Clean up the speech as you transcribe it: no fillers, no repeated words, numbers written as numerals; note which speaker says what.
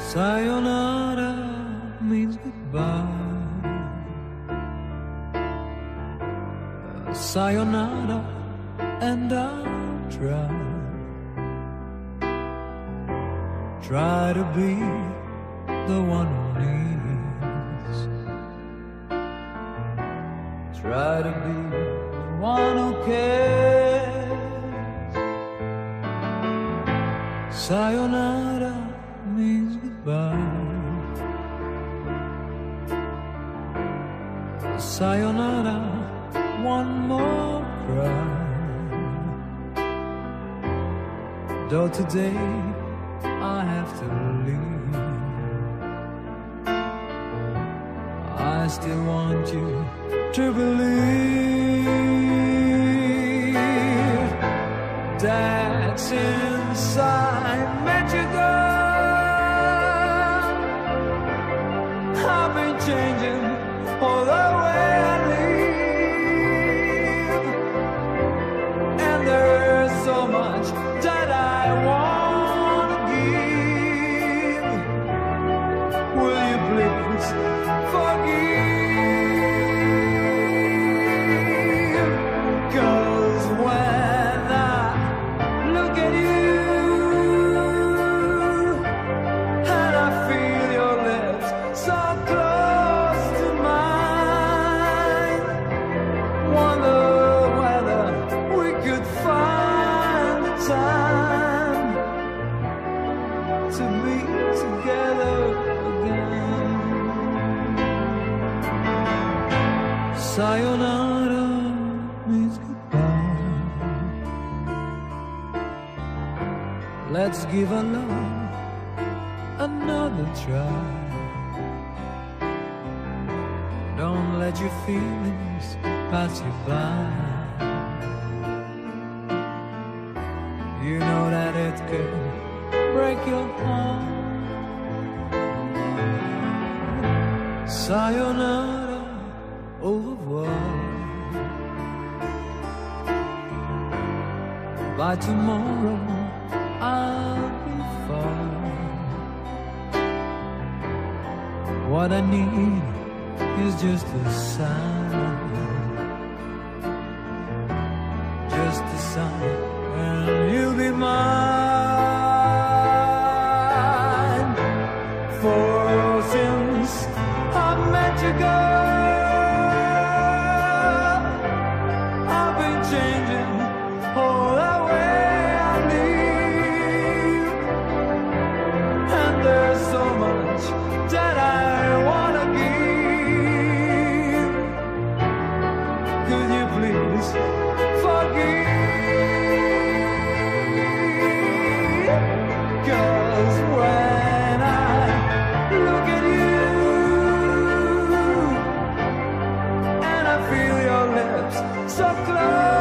Speaker 1: Sayonara means goodbye. Sayonara, and I'll try to be the one who needs, try to be the one who cares. Sayonara means goodbye. Sayonara, one more cry. Though today I have to leave, I still want you to believe that since I met you, girl, I've been changing all the way I live, and there's so much that I want to give. Will you please forgive? 'Cause when I look at you and I feel your lips so close to mine, wonder whether we could find the time to be together again. Sayonara means goodbye. Let's give our love another try. Don't let your feelings pass you by. You know that it can break your heart. Sayonara, au revoir. By tomorrow I'll be far. What I need is just a sign, just a sign, and you'll be mine. For since I met you, girl, I've been changing all the way I live, and there's so much that I wanna give. Could you please forgive? 'Cause when I look at you and I feel your lips so close